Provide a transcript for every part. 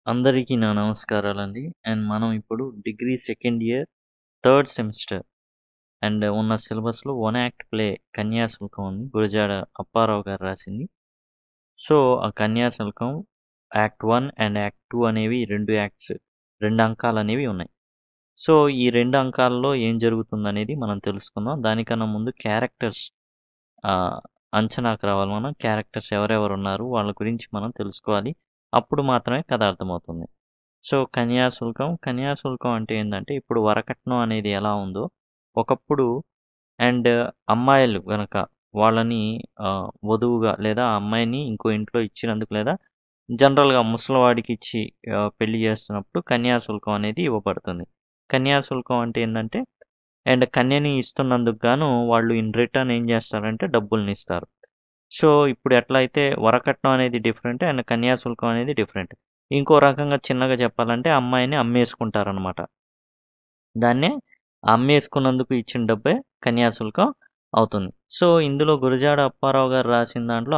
అందరికీ నా నమస్కారాలండి. అండ్ మనం ఇప్పుడు degree second year third semester and ఉన్న సిలబస్‌లో వన్ యాక్ట్ ప్లే 'కన్యాశుల్కం' ఉంది. గురజాడ అప్పారావు గారు రాసింది. సో, ఆ 'కన్యాశుల్కం' యాక్ట్ 1 అండ్ యాక్ట్ 2 అనేవి 2 యాక్ట్స్ 2 అంకాలనేవి ఉన్నాయి. సో, ఈ 2 అంకాల్లో ఏం జరుగుతుందనేది మనం తెలుసుకుందాం. దానికన్నా ముందు క్యారెక్టర్స్ ఆహ్, అంచనాకు రావాలి మనం. క్యారెక్టర్స్ ఎవరెవరున్నారు వాళ్ళ గురించి మనం తెలుసుకోవాలి. అప్పుడు మాత్రమే కథ అర్థమవుతుంది. సో, 'కన్యాశుల్కం' అంటే ఏందంటే, ఇప్పుడు వరకట్నం అనేది ఎలా ఉందో, ఒకప్పుడు అండ్ అమ్మాయిలు గనక వాళ్ళని వధువుగా లేదా ఆ అమ్మాయిని ఇంకో ఇంట్లో ఇచ్చినందుకు లేదా జనరల్‌గా ముసలివాడికిచ్చి పెళ్లి చేస్తున్నప్పుడు కన్యాశుల్కం అనేది ఇవ్వబడుతుంది. కన్యాశుల్కం అంటే ఏందంటే, అండ్ కన్యని ఇస్తున్నందుకు గాను వాళ్ళు ఇన్ రిటర్న్ ఏం చేస్తారంటే డబ్బుల్నిస్తారు. సో, ఇప్పుడు ఎట్లయితే వరకట్నం అనేది డిఫరెంట్ అండ్ కన్యాశుల్కం అనేది డిఫరెంట్. ఇంకో రకంగా చిన్నగా చెప్పాలంటే అమ్మాయిని అమ్మేసుకుంటారనమాట. దాన్నే అమ్మేసుకున్నందుకు ఇచ్చిన డబ్బే కన్యాశుల్కం అవుతుంది. సో, ఇందులో గురజాడ అప్పారావు గారు రాసిన దాంట్లో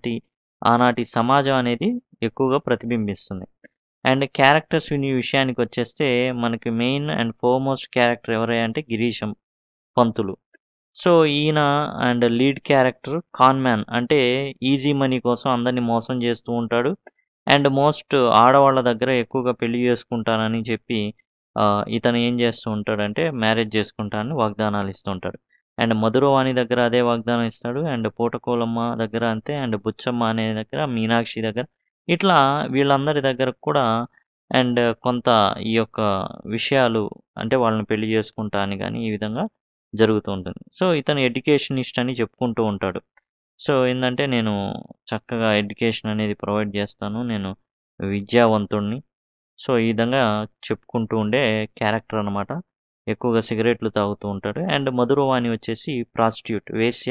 ఆనాటి సమాజం అనేది ఎక్కువగా ప్రతిబింబిస్తుంది. అండ్ క్యారెక్టర్స్ విషయానికొచ్చేస్తే మనకి మెయిన్ అండ్ ఫోర్‌మోస్ట్ క్యారెక్టర్ ఎవరయ్యా అంటే గిరీశం పంతులు. సో, ఈయన and lead character con man. అంటే ఈజీ మనీ కోసం అందరిని మోసం చేస్తూ ఉంటాడు. అండ్ మోస్ట్ ఆడవాళ్ళ దగ్గర ఎక్కువగా పెళ్లి చేసుకుంటానని చెప్పి ఇతను ఏం చేస్తూ ఉంటాడంటే మ్యారేజ్ చేసుకుంటానని వాగ్దానాలు ఇస్తూ ఉంటాడు. అండ్ మధురవాణి దగ్గర అదే వాగ్దానం ఇస్తాడు. అండ్ పూటకోలమ్మ దగ్గర అంతే. అండ్ బుచ్చమ్మ అనే దగ్గర, మీనాక్షి దగ్గర ఇట్లా వీళ్ళందరి దగ్గర కూడా అండ్ కొంత ఈ యొక్క విషయాలు అంటే వాళ్ళని పెళ్లి చేసుకుంటా అని గాని ఈ విధంగా జరుగుతూ ఉంటుంది. సో, ఇతను ఎడ్యుకేషనిస్ట్ అని చెప్పుకుంటూ ఉంటాడు. సో, ఏందంటే నేను చక్కగా ఎడ్యుకేషన్ అనేది ప్రొవైడ్ చేస్తాను. నేను విద్యావంతుడిని. సో, ఈ విధంగా చెప్పుకుంటూ ఉండే క్యారెక్టర్ అనమాట. ఎక్కువగా సిగరెట్లు తాగుతూ ఉంటాడు. అండ్ మధురవాణి వచ్చేసి ప్రాస్టిట్యూట్ వేశ్య.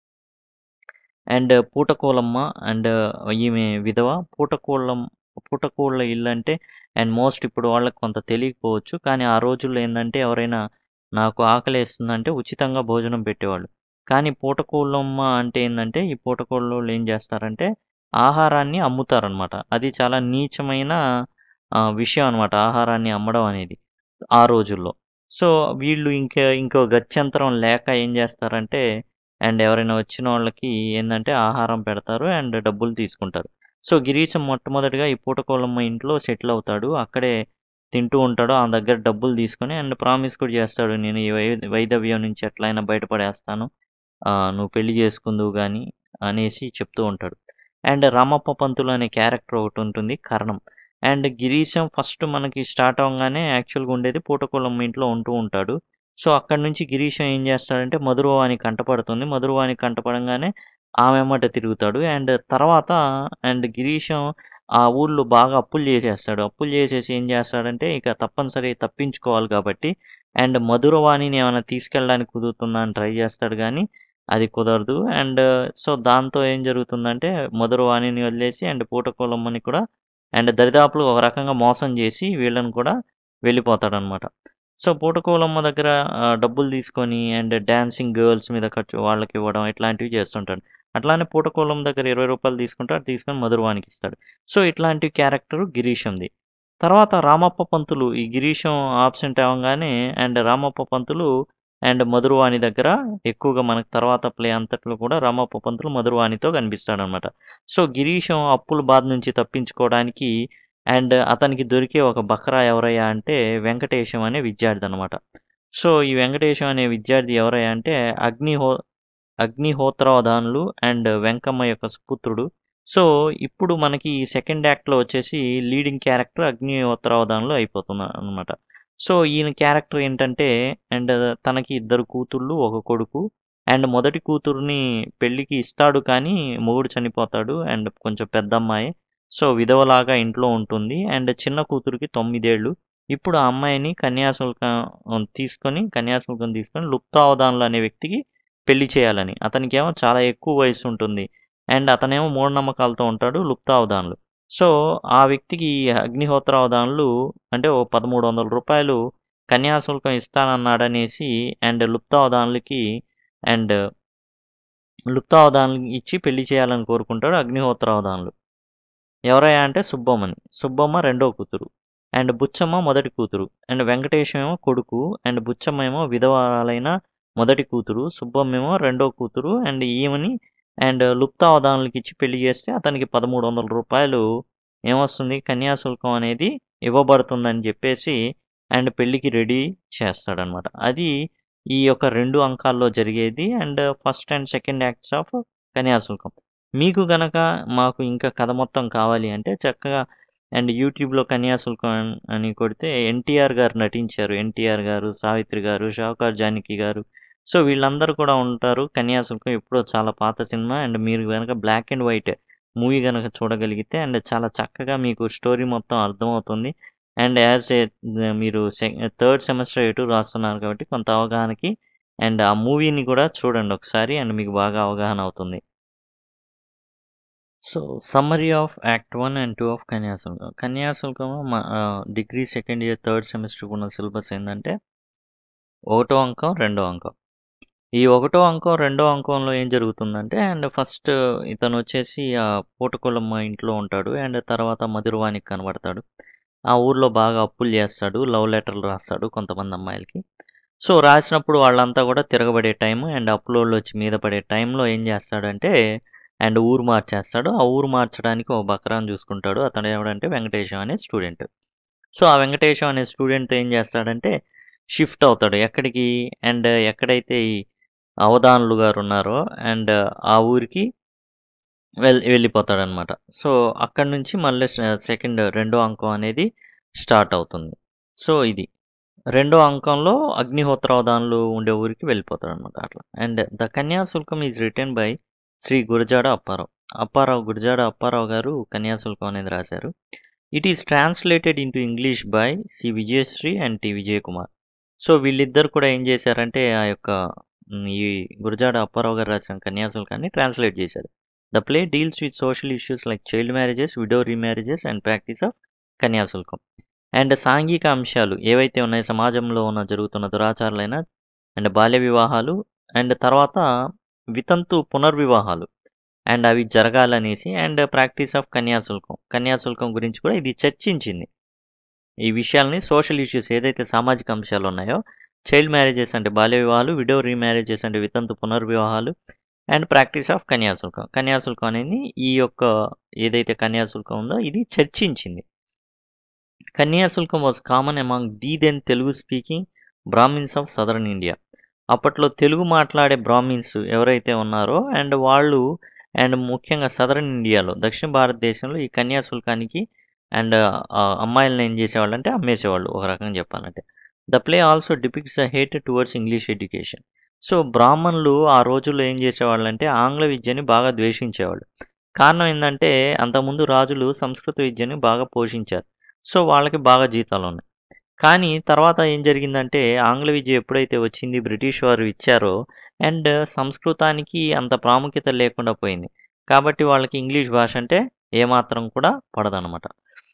అండ్ పూటకోలమ్మ అండ్ ఈమె విధవ. పూటకోళ్ళ ఇల్లంటే అండ్ మోస్ట్ ఇప్పుడు వాళ్ళకి కొంత తెలియకపోవచ్చు. కానీ ఆ రోజుల్లో ఏందంటే ఎవరైనా నాకు ఆకలేస్తుందంటే ఉచితంగా భోజనం పెట్టేవాళ్ళు. కానీ పూటకోళ్ళమ్మ అంటే ఏందంటే ఈ పూటకోళ్ళోళ్ళు ఏం చేస్తారంటే ఆహారాన్ని అమ్ముతారనమాట. అది చాలా నీచమైన విషయం అనమాట. ఆహారాన్ని అమ్మడం అనేది ఆ రోజుల్లో. సో, వీళ్ళు ఇంకో గత్యంతరం లేక ఏం చేస్తారంటే అండ్ ఎవరైనా వచ్చినోళ్ళకి ఏందంటే ఆహారం పెడతారు అండ్ డబ్బులు తీసుకుంటారు. సో, గిరీశం మొట్టమొదటిగా ఈ పూటకోలమ్మ ఇంట్లో సెటిల్ అవుతాడు. అక్కడే తింటూ ఉంటాడు. ఆమె దగ్గర డబ్బులు తీసుకొని అండ్ ప్రామిస్ కూడా చేస్తాడు. నేను ఈ వైధవ్యం నుంచి ఎట్లైనా బయటపడేస్తాను. నువ్వు పెళ్లి చేసుకుందువు గాని అనేసి చెప్తూ ఉంటాడు. అండ్ రామప్ప పంతులు అనే క్యారెక్టర్ ఒకటుంటుంది కర్ణం. అండ్ గిరీశం ఫస్ట్ మనకి స్టార్ట్ అవ్వంగానే యాక్చువల్‌గా ఉండేది పూటకోలమ్మ ఇంట్లో ఉంటూ ఉంటాడు. సో, అక్కడి నుంచి గిరీశం ఏం చేస్తాడంటే మధురవాణి కంటపడుతుంది. మధురవాణి కంటపడంగానే ఆమె ఎమ్మట తిరుగుతాడు. అండ్ తర్వాత అండ్ గిరీశం ఆ ఊర్లో బాగా అప్పులు చేసేస్తాడు. అప్పులు చేసేసి ఏం చేస్తాడంటే ఇక తప్పనిసరి తప్పించుకోవాలి కాబట్టి అండ్ మధురవాణిని ఏమైనా తీసుకెళ్ళడానికి కుదురుతుందా అని ట్రై చేస్తాడు గానీ అది కుదరదు. అండ్ సో, దాంతో ఏం జరుగుతుందంటే మధురవాణిని వదిలేసి అండ్ పూటకోలమ్మని కూడా అండ్ దరిదాపులు ఒక రకంగా మోసం చేసి వీళ్ళని కూడా వెళ్ళిపోతాడనమాట. సో, పూటకోలమ్మ దగ్గర డబ్బులు తీసుకొని అండ్ డాన్సింగ్ గర్ల్స్ మీద ఖర్చు వాళ్ళకివ్వడం ఇట్లాంటివి చేస్తుంటాడు. అట్లానే పూటకోలమ్మ దగ్గర రూ. 20 తీసుకుంటాడు. తీసుకొని మధురవానికిస్తాడు. సో, ఇట్లాంటి క్యారెక్టరు గిరీశంది. తర్వాత రామప్ప పంతులు ఈ గిరీశం ఆబ్సెంట్ అవ్వంగానే అండ్ రామప్ప పంతులు అండ్ మధురవాణి దగ్గర ఎక్కువగా మనకు తర్వాత ప్లే అంతట్లో కూడా రామప్ప పంతులు మధురవాణితో కనిపిస్తాడనమాట. సో, గిరీశం అప్పుల బాధ నుంచి తప్పించుకోవడానికి అండ్ అతనికి దొరికే ఒక బకరా ఎవరయ్యా అంటే వెంకటేశం అనే విద్యార్థి అనమాట. సో, ఈ వెంకటేశం అనే విద్యార్థి ఎవరయ్యా అంటే అగ్నిహోత్రావధానులు అండ్ వెంకమ్మ యొక్క సుపుత్రుడు. సో, ఇప్పుడు మనకి సెకండ్ యాక్ట్‌లో వచ్చేసి లీడింగ్ క్యారెక్టర్ అగ్నిహోత్రావధానులు అయిపోతున్నారనమాట. సో, ఈయన క్యారెక్టర్ ఏంటంటే అండ్ తనకి ఇద్దరు కూతుళ్ళు, ఒక కొడుకు. అండ్ మొదటి కూతురిని పెళ్ళికి ఇస్తాడు కానీ మొగుడు చనిపోతాడు. అండ్ కొంచెం పెద్దమ్మాయే. సో, విధవలాగా ఇంట్లో ఉంటుంది. అండ్ చిన్న కూతురికి 9 ఏళ్ళు. ఇప్పుడు ఆ అమ్మాయిని కన్యాశుల్కం తీసుకొని లుప్తావధానులు అనే వ్యక్తికి పెళ్లి చేయాలని. అతనికేమో చాలా ఎక్కువ వయసు ఉంటుంది. అండ్ అతనేమో మూఢనమ్మకాలతో ఉంటాడు లుప్తావధానులు. సో, ఆ వ్యక్తికి ఈ అగ్నిహోత్రావధానులు అంటే ఓ రూ. 1300 కన్యాశుల్కం ఇస్తానన్నాడనేసి అండ్ అండ్ లుప్తావధానులకి ఇచ్చి పెళ్లి చేయాలని కోరుకుంటాడు అగ్నిహోత్రావధానులు. ఎవరయ్యా అంటే సుబ్బమ్మని. సుబ్బమ్మ రెండో కూతురు. అండ్ బుచ్చమ్మ మొదటి కూతురు. అండ్ వెంకటేశం ఏమో కొడుకు. అండ్ బుచ్చమ్మ ఏమో విధవరాలైన మొదటి కూతురు. సుబ్బమ్మ ఏమో రెండో కూతురు. అండ్ ఈమెని అండ్ లుప్తావధానులకి ఇచ్చి పెళ్లి చేస్తే అతనికి 1300 రూపాయలు ఏమొస్తుంది కన్యాశుల్కం అనేది ఇవ్వబడుతుందని చెప్పేసి అండ్ పెళ్లికి రెడీ చేస్తాడనమాట. అది ఈ యొక్క 2 అంకాల్లో జరిగేది and first and second acts of Kanyasulkam. మీకు గనక మాకు ఇంకా కథ మొత్తం కావాలి అంటే చక్కగా అండ్ యూట్యూబ్లో కన్యాశుల్కం అని కొడితే ఎన్టీఆర్ గారు నటించారు. ఎన్టీఆర్ గారు, సావిత్రి గారు, షావుకార్ జానకి గారు, సో వీళ్ళందరూ కూడా ఉంటారు. కన్యాశుల్కం ఎప్పుడో చాలా పాత సినిమా అండ్ మీరు కనుక బ్లాక్ అండ్ వైట్ మూవీ కనుక చూడగలిగితే అండ్ చాలా చక్కగా మీకు స్టోరీ మొత్తం అర్థమవుతుంది. అండ్ యాజ్ ఏ మీరు థర్డ్ సెమిస్టర్ ఎటు రాస్తున్నారు కాబట్టి కొంత అవగాహనకి అండ్ ఆ మూవీని కూడా చూడండి ఒకసారి అండ్ మీకు బాగా అవగాహన అవుతుంది. So summary of act 1 and 2 of Kanyasulkam. Kanyasulkam degree second year third semester ఉన్న సిలబస్ ఏంటంటే 1వ అంకం 2వ అంకం. ఈ 1వ అంకం 2వ అంకంలో ఏం జరుగుతుందంటే అండ్ ఫస్ట్ ఇతను వచ్చేసి పూటకొల్లమ్మ ఇంట్లో ఉంటాడు అండ్ తర్వాత మధురవానికి కనబడతాడు. ఆ ఊర్లో బాగా అప్పులు చేస్తాడు, లవ్ లెటర్లు రాస్తాడు కొంతమంది అమ్మాయిలకి. సో రాసినప్పుడు వాళ్ళంతా కూడా తిరగబడే టైం అండ్ అప్పులోళ్ళు వచ్చి మీద పడే టైంలో ఏం చేస్తాడంటే అండ్ ఊరు మార్చేస్తాడు. ఆ ఊరు మార్చడానికి ఒక బకరాన్ని చూసుకుంటాడు. అతను ఎవడంటే వెంకటేశం అనే స్టూడెంట్. సో ఆ వెంకటేశం అనే స్టూడెంట్తో ఏం చేస్తాడంటే షిఫ్ట్ అవుతాడు ఎక్కడికి అండ్ ఎక్కడైతే ఈ అవధానులు గారు ఉన్నారో అండ్ ఆ ఊరికి వెళ్ళిపోతాడనమాట. సో అక్కడి నుంచి మళ్ళీ సెకండ్ 2వ అంకం అనేది స్టార్ట్ అవుతుంది. సో ఇది 2వ అంకంలో అగ్నిహోత్రావధానులు ఉండే ఊరికి వెళ్ళిపోతాడనమాట అట్లా. And the Kanyasulkam is written by Shri Gurajada Apparao Gurajada Apparao garu Kanyasulkam అనేది రాశారు. It is translated into English by C Vijayasri and T Vijayakumar. So వీళ్ళిద్దరు కూడా ఏం చేశారంటే ఆ యొక్క ఈ గురజాడ అప్పారావు గారు రాసిన కన్యాశుల్కాన్ని ట్రాన్స్లేట్ చేశారు. The play deals with social issues like child marriages, widow remarriages and practice of Kanyasulkam. And సాంఘిక అంశాలు ఏవైతే ఉన్నాయో సమాజంలో జరుగుతున్న దురాచారాలైన అండ్ బాల్య వివాహాలు అండ్ తర్వాత వితంతు పునర్వివాహాలు అండ్ అవి జరగాలనేసి అండ్ ప్రాక్టీస్ ఆఫ్ కన్యాశుల్కం గురించి కూడా ఇది చర్చించింది. ఈ విషయాల్ని సోషల్ ఇష్యూస్ ఏదైతే సామాజిక అంశాలు ఉన్నాయో చైల్డ్ మ్యారేజెస్ అంటే బాల్య వివాహాలు, విడో రీమ్యారేజెస్ అంటే వితంతు పునర్వివాహాలు అండ్ ప్రాక్టీస్ ఆఫ్ కన్యాశుల్కం అనేది ఈ యొక్క ఏదైతే కన్యాశుల్కం ఉందో ఇది చర్చించింది. Kanyasulkam was common among the then Telugu speaking Brahmins of southern India. అప్పట్లో తెలుగు మాట్లాడే బ్రాహ్మిన్స్ ఎవరైతే ఉన్నారో అండ్ వాళ్ళు అండ్ ముఖ్యంగా సదరన్ ఇండియాలో దక్షిణ భారతదేశంలో ఈ కన్యాశుల్కానికి అండ్ అమ్మాయిలను ఏం చేసేవాళ్ళు అంటే అమ్మేసేవాళ్ళు ఒక రకంగా చెప్పాలంటే. The play also depicts the hate towards English education. So బ్రాహ్మణులు ఆ రోజుల్లో ఏం చేసేవాళ్ళు అంటే ఆంగ్ల విద్యని బాగా ద్వేషించేవాళ్ళు. కారణం ఏంటంటే అంతకుముందు రాజులు సంస్కృత విద్యని బాగా పోషించారు. సో వాళ్ళకి బాగా జీతాలు ఉన్నాయి. కానీ తర్వాత ఏం జరిగిందంటే ఆంగ్ల విద్య ఎప్పుడైతే వచ్చింది బ్రిటిష్ వారు ఇచ్చారో అండ్ సంస్కృతానికి అంత ప్రాముఖ్యత లేకుండా పోయింది. కాబట్టి వాళ్ళకి ఇంగ్లీష్ భాష అంటే ఏమాత్రం కూడా పడదనమాట.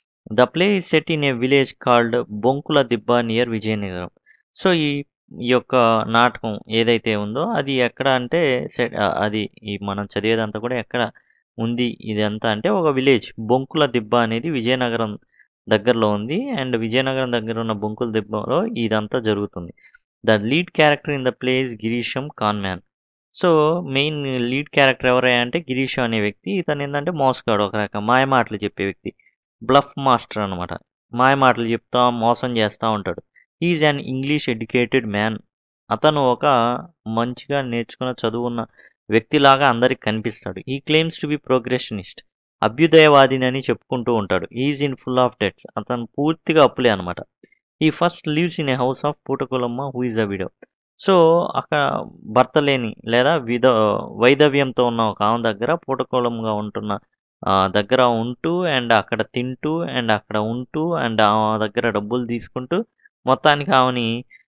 The play is set in a village called Bonkula Dibba near Vizianagaram. So ఈ యొక్క నాటకం ఏదైతే ఉందో అది ఎక్కడ అంటే అది ఈ మనం చదివేదంతా కూడా ఎక్కడ ఉంది ఇదంతా అంటే ఒక విలేజ్ బొంకుల దిబ్బ అనేది విజయనగరం దగ్గరలో ఉంది అండ్ విజయనగరం దగ్గర ఉన్న బొంకుల దిబ్బలో ఇదంతా జరుగుతుంది. The lead character in the play is Girisam con man. So main lead character ఎవరయ్యా అంటే గిరీశం అనే వ్యక్తి. ఇతను ఏంటంటే మోసగాడు, ఒక రకం మాయమాటలు చెప్పే వ్యక్తి, బ్లఫ్ మాస్టర్ అనమాట. మాయమాటలు చెప్తా మోసం చేస్తూ ఉంటాడు. Is an English educated man. అతను ఒక మంచిగా నేర్చుకున్న చదువున్న వ్యక్తిలాగా అందరికి కనిపిస్తాడు. He claims to be progressionist, అభ్యుదయవాదిని అని చెప్పుకుంటూ ఉంటాడు. Is in full of debts, అతను పూర్తిగా అప్పులే అనమాట. He first lives in a house of Putakulamma who is a widow. So అక్కడ భర్త లేని లేదా వైధవ్యంతో ఉన్న ఒక ఆమె దగ్గర పూటకులంగా ఉంటున్న దగ్గర ఉంటూ అండ్ అక్కడ తింటూ అండ్ అక్కడ ఉంటూ అండ్ ఆమె దగ్గర డబ్బులు తీసుకుంటూ మొత్తానికి ఆమెని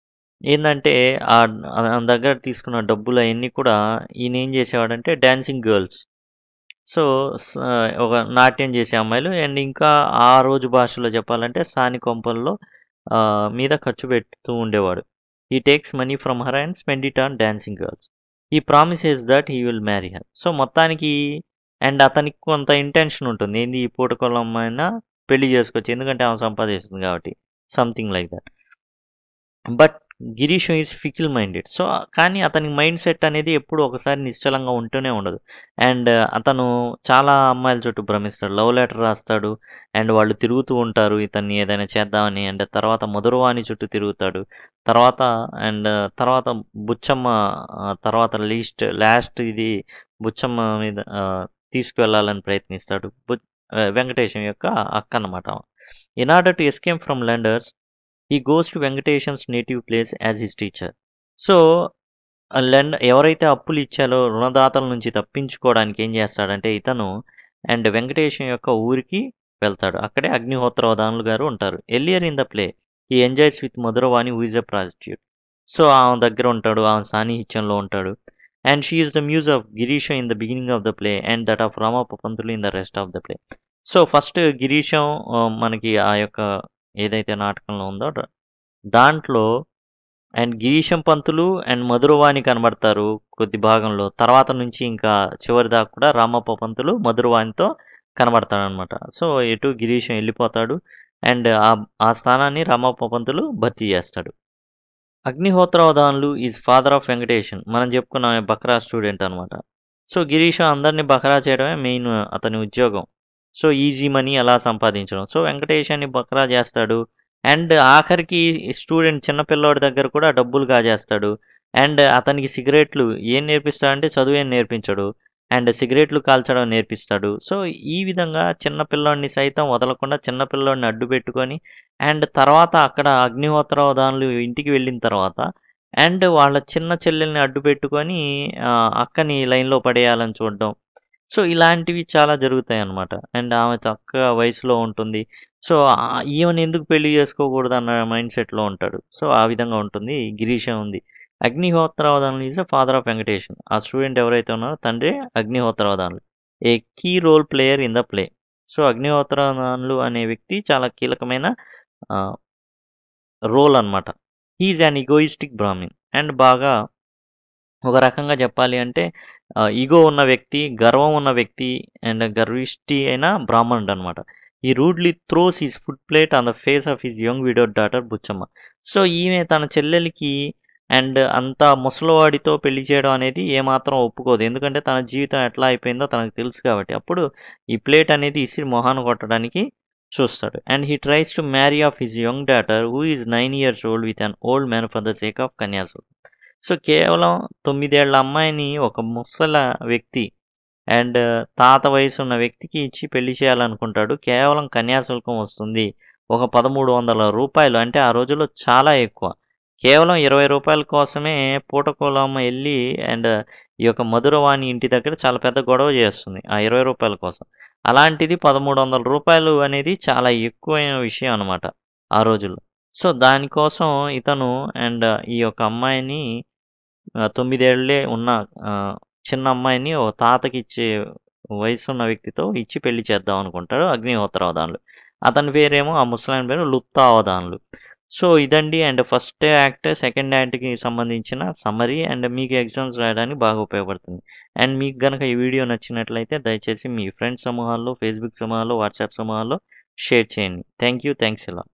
ఏంటంటే ఆ దగ్గర తీసుకున్న డబ్బులు అవన్నీ కూడా ఈయన ఏం చేసేవాడంటే డాన్సింగ్ గర్ల్స్, సో ఒక నాట్యం చేసే అమ్మాయిలు అండ్ ఇంకా ఆ రోజు భాషలో చెప్పాలంటే సాని కొంపల్లో మీద ఖర్చు పెడుతూ ఉండేవాడు. He takes money from her and spend it on dancing girls. He promises that he will marry her. So మొత్తానికి అండ్ అతనికి కొంత ఇంటెన్షన్ ఉంటుంది. ఏంది ఈ పూటకోళ్ళ అమ్మాయినా పెళ్లి చేసుకోవచ్చు. ఎందుకంటే ఆమె సంపాదిస్తుంది కాబట్టి. Something like that. But Girish is fickle minded. So, కానీ అతని మైండ్ సెట్ అనేది ఎప్పుడు ఒకసారి నిశ్చలంగా ఉంటూనే ఉండదు. అండ్ అతను చాలా అమ్మాయిల చుట్టూ భ్రమిస్తాడు. లవ్ లెటర్ రాస్తాడు. అండ్ వాళ్ళు తిరుగుతూ ఉంటారు ఇతన్ని ఏదైనా చేద్దామని. అండ్ తర్వాత మధురవాణి చుట్టూ తిరుగుతాడు. తర్వాత అండ్ తర్వాత బుచ్చమ్మ తర్వాత లాస్ట్ ఇది బుచ్చమ్మ మీద తీసుకువెళ్ళాలని ప్రయత్నిస్తాడు. వెంకటేశం యొక్క అక్క అన్నమాట. In order to escape from lenders he goes to Venkatesam's native place as his teacher. So, ఎవరైతే అప్పులు ఇచ్చారో రుణదాతల నుంచి తప్పించుకోవడానికి ఏం చేస్తాడంటే ఇతను అండ్ వెంకటేశం యొక్క ఊరికి వెళ్తాడు. అక్కడే అగ్నిహోత్రవదానులు గారు ఉంటారు. Earlier in the play he enjoys with Madhuravani who is a prostitute. So, ఆమె దగ్గర ఉంటాడు. ఆమె సాన్నిహిత్యంలో ఉంటాడు. And she is the muse of Girisam in the beginning of the play and that of Ramappa Pantulu in the rest of the play. So, first Girisam మనకి ఆ యొక్క ఏదైతే నాటకంలో ఉందో దాంట్లో అండ్ గిరీశం పంతులు అండ్ మధురవాణి కనబడతారు కొద్ది భాగంలో. తర్వాత నుంచి ఇంకా చివరి దాకా కూడా రామప్ప పంతులు మధురవాణితో కనబడతాడు అనమాట. సో, ఎటు గిరీశం వెళ్ళిపోతాడు. అండ్ ఆ స్థానాన్ని రామప్ప పంతులు భర్తీ చేస్తాడు. Agnihotravadhanulu is father of Venkatesam. మనం చెప్పుకున్నామే బక్రా స్టూడెంట్ అనమాట. సో, గిరీశం అందరినీ బక్రా చేయడమే మెయిన్ అతని ఉద్యోగం. సో, ఈజీ మనీ అలా సంపాదించడం. సో, వెంకటేశాన్ని బక్రా చేస్తాడు. అండ్ ఆఖరికి స్టూడెంట్ చిన్న పిల్లోడి దగ్గర కూడా డబ్బులు కాజేస్తాడు. అండ్ అతనికి సిగరెట్లు ఏం నేర్పిస్తాడంటే చదువేం నేర్పించడు. అండ్ సిగరెట్లు కాల్చడం నేర్పిస్తాడు. సో, ఈ విధంగా చిన్న పిల్లోడిని సైతం వదలకుండా చిన్న పిల్లోడిని అడ్డు పెట్టుకొని అండ్ తర్వాత అక్కడ అగ్నిహోత్రవదానులు ఇంటికి వెళ్ళిన తర్వాత అండ్ వాళ్ళ చిన్న చెల్లెల్ని అడ్డు పెట్టుకొని అక్కని లైన్లో పడేయాలని చూడడం. సో, ఇలాంటివి చాలా జరుగుతాయన్నమాట. అండ్ ఆమె చక్కగా వయసులో ఉంటుంది. సో, ఈమెను ఎందుకు పెళ్లి చేసుకోకూడదు అన్న మైండ్ సెట్‌లో ఉంటాడు. సో, ఆ విధంగా ఉంటుంది. గిరీశం ఉంది. Agnihotravadhanulu is the father of Venkatesam. ఆ స్టూడెంట్ ఎవరైతే ఉన్నారో తండ్రే Agnihotravadhanulu. A key role player in the play. So, Agnihotravadhanulu అనే వ్యక్తి చాలా కీలకమైన రోల్ అన్నమాట. He is an egoistic Brahmin. And బాగా ఒక రకంగా చెప్పాలి అంటే ఈగో ఉన్న వ్యక్తి, గర్వం ఉన్న వ్యక్తి అండ్ గర్విష్టి అయిన బ్రాహ్మణుడు అనమాట. He rudely throws his food plate on the face of his young widowed daughter Bucchamma. So, ఈమె తన చెల్లెలికి అండ్ అంత ముసలివాడితో పెళ్లి చేయడం అనేది ఏమాత్రం ఒప్పుకోదు. ఎందుకంటే తన జీవితం ఎట్లా అయిపోయిందో తనకు తెలుసు కాబట్టి. అప్పుడు ఈ ప్లేట్ అనేది ఇసిరి మొహాన కొట్టడానికి చూస్తాడు. And he tries to marry off his young daughter who is 9 years old with an old man for the sake of Kanyasulkam. So, కేవలం 9 ఏళ్ల అమ్మాయిని ఒక ముసల వ్యక్తి అండ్ తాత వయసు ఉన్న వ్యక్తికి ఇచ్చి పెళ్లి చేయాలనుకుంటాడు. కేవలం కన్యాశుల్కం వస్తుంది. ఒక 1300 రూపాయలు. అంటే ఆ రోజుల్లో చాలా ఎక్కువ. కేవలం 20 రూపాయల కోసమే పూటకోలమ్మ వెళ్ళి అండ్ ఈ యొక్క మధురవాణి ఇంటి దగ్గర చాలా పెద్ద గొడవ చేస్తుంది ఆ 20 రూపాయల కోసం. అలాంటిది 1300 రూపాయలు అనేది చాలా ఎక్కువైన విషయం అనమాట ఆ రోజుల్లో. సో, దానికోసం ఇతను అండ్ ఈ యొక్క అమ్మాయిని 9 ఏళ్లే ఉన్న చిన్న అమ్మాయిని ఓ తాతకిచ్చే వయసున్న వ్యక్తితో ఇచ్చి పెళ్లి చేద్దాం అనుకుంటాడు అగ్నిహోత్రవదానులు. అతని పేరేమో ఆ ముసలాయన పేరు లుప్తావదానులు. సో, ఇదండి అండ్ ఫస్ట్ యాక్ట్, సెకండ్ యాక్ట్‌కి సంబంధించిన సమ్మరీ అండ్ మీకు ఎగ్జామ్స్ రాయడానికి బాగా ఉపయోగపడుతుంది. అండ్ మీకు గనక ఈ వీడియో నచ్చినట్లయితే దయచేసి మీ ఫ్రెండ్స్ సమూహాల్లో, ఫేస్‌బుక్ సమూహాల్లో, వాట్సాప్ సమూహాల్లో షేర్ చేయండి. Thank you. Thanks a lot.